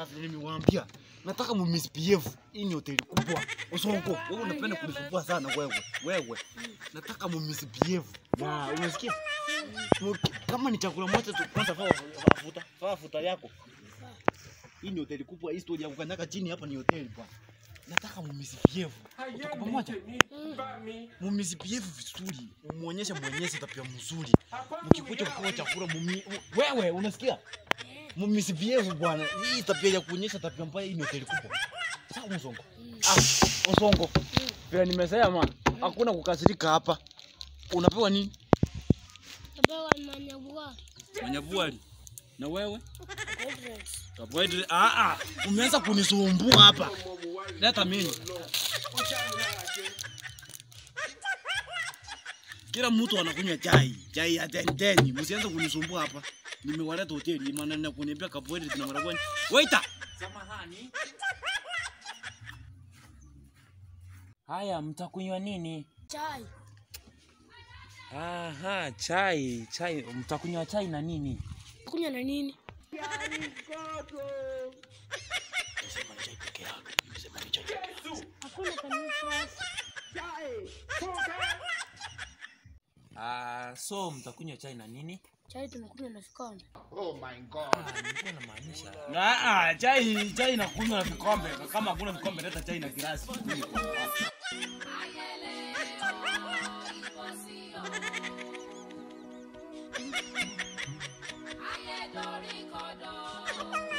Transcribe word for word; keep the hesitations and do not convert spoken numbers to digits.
Ah, nimewaambia. Nataka mu misbehave. Hii ni hoteli kubwa. Osongo, wewe unapenda kunisumbua sana wewe. Wewe. Nataka mu misbehave. Na umesikia? Kama ni chakula moja tu kwanza faa futa, faa futa yako. Hii ni hoteli kubwa, hii story ya kukanyaga chini hapa ni hoteli bwana. Nataka mu misbehave. Tuko pamoja. Mu misbehave vizuri. Muonyeshe mwenyezi tabia mzuri. Mkikuja kwa chakula mumi wewe unasikia? Mu misbehave bwana. Hii tabia ya kuonyesha tabia mbaya hii ni hoteli kubwa. Sawa Osongo. Ah, Osongo. Pia nimesema hakuna kukasirika hapa. Unapewa nini? Napewa manyabua. Manyabua. Na wewe? Carbohydrate. Ah ah, umeanza kunisumbua hapa. Leta mimi. Kila mtu anakunywa chai, chai ya tendeni. Msianze kunisumbua hapa. Nimewaleta hoteli maana ninakuniambia carbohydrate na maragwani. Waiter. Samahani. Haya, mtakunywa nini? Chai. Aha, chai, chai. Mtakunywa chai na nini? Kunywa na nini? Sema chai peke yake. Sema chai peke yake. Hakuna kanisa. Ah, so mtakunywa chai na nini? Chai tunakunywa na vikombe. Oh my God. Ah, nilikuwa namaanisha. Ah ah, chai chai na kunywa na vikombe. Kama hakuna vikombe leta chai na glasi. Ayé dorí kodò.